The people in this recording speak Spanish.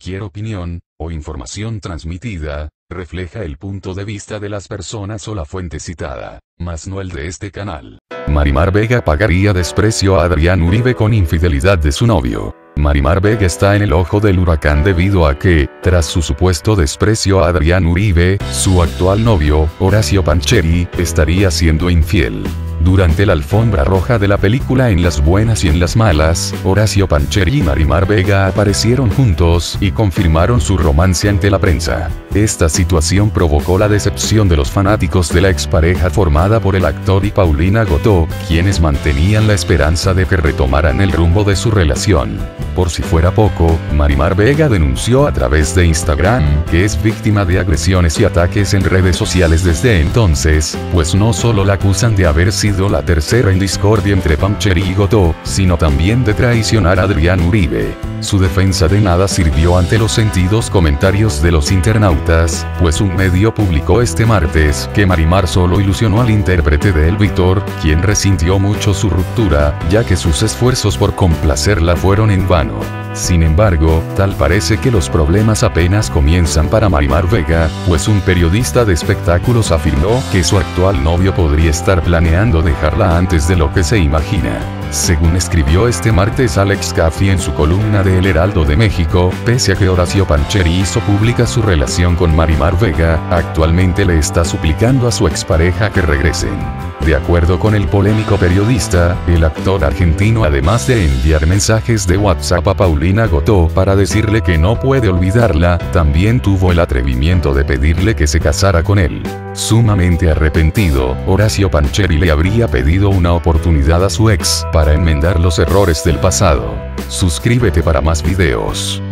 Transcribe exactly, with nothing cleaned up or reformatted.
cualquier opinión, o información transmitida, refleja el punto de vista de las personas o la fuente citada, mas no el de este canal. Marimar Vega pagaría desprecio a Adrián Uribe con infidelidad de su novio. Marimar Vega está en el ojo del huracán debido a que, tras su supuesto desprecio a Adrián Uribe, su actual novio, Horacio Pancheri, estaría siendo infiel. Durante la alfombra roja de la película En las buenas y en las malas, Horacio Pancheri y Marimar Vega aparecieron juntos y confirmaron su romance ante la prensa. Esta situación provocó la decepción de los fanáticos de la expareja formada por el actor y Paulina Gotó, quienes mantenían la esperanza de que retomaran el rumbo de su relación. Por si fuera poco, Marimar Vega denunció a través de Instagram que es víctima de agresiones y ataques en redes sociales desde entonces, pues no solo la acusan de haber sido la tercera en discordia entre Pancheri y Gotó, sino también de traicionar a Adrián Uribe. Su defensa de nada sirvió ante los sentidos comentarios de los internautas, pues un medio publicó este martes que Marimar solo ilusionó al intérprete de El Víctor, quien resintió mucho su ruptura, ya que sus esfuerzos por complacerla fueron en vano. Sin embargo, tal parece que los problemas apenas comienzan para Marimar Vega, pues un periodista de espectáculos afirmó que su actual novio podría estar planeando dejarla antes de lo que se imagina. Según escribió este martes Alex Caffi en su columna de El Heraldo de México, pese a que Horacio Pancheri hizo pública su relación con Marimar Vega, actualmente le está suplicando a su expareja que regresen. De acuerdo con el polémico periodista, el actor argentino, además de enviar mensajes de WhatsApp a Paulina Gotó para decirle que no puede olvidarla, también tuvo el atrevimiento de pedirle que se casara con él. Sumamente arrepentido, Horacio Pancheri le habría pedido una oportunidad a su ex para enmendar los errores del pasado. Suscríbete para más videos.